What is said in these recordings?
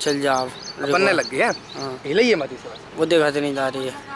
चल जाओ बनने लग गए हैं। हाँ हिलाइए मत इसे, वो दिखाते नहीं जा रही है।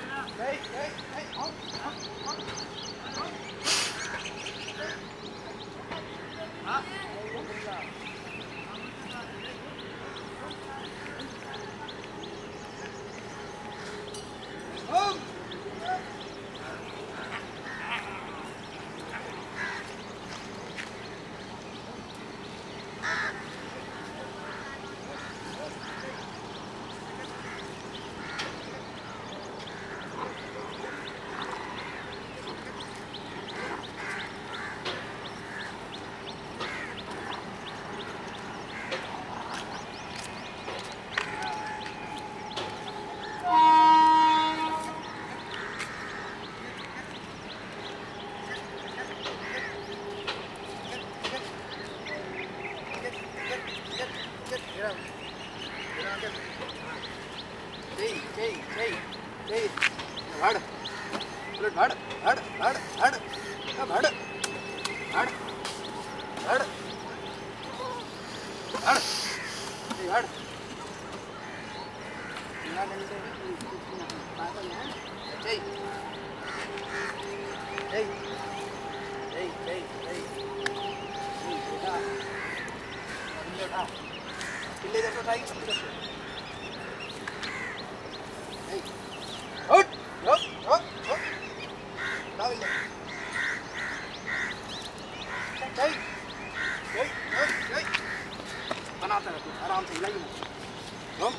बनाता रहता हूँ आराम से, हिलाइए हम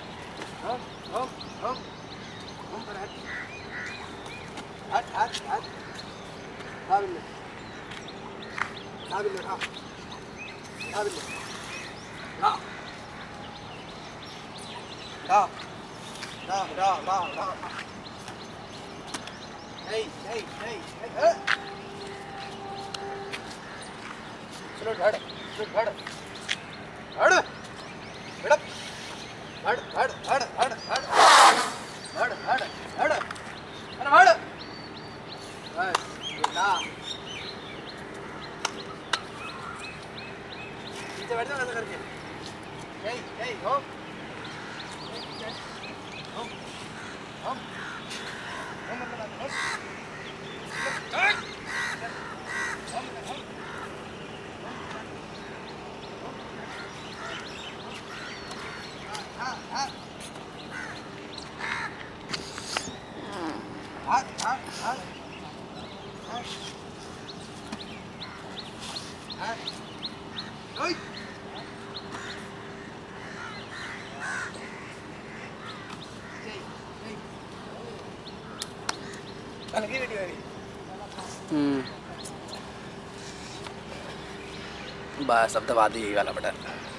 पर हट हट हट दाबिल्ले दाबिल्ले हाँ दाबिल्ले हाँ हाँ हाँ हाँ हाँ हाँ hey hey hey hey चलो धड़ धड़ धड़ धड़ धड़ धड़ धड़ धड़ धड़ धड़ धड़ धड़ अरे धड़ बस बेटा नीचे बैठ जाओ ऐसा करके hey hey हो हम मतलब बस अब दबा दी वाला बटन।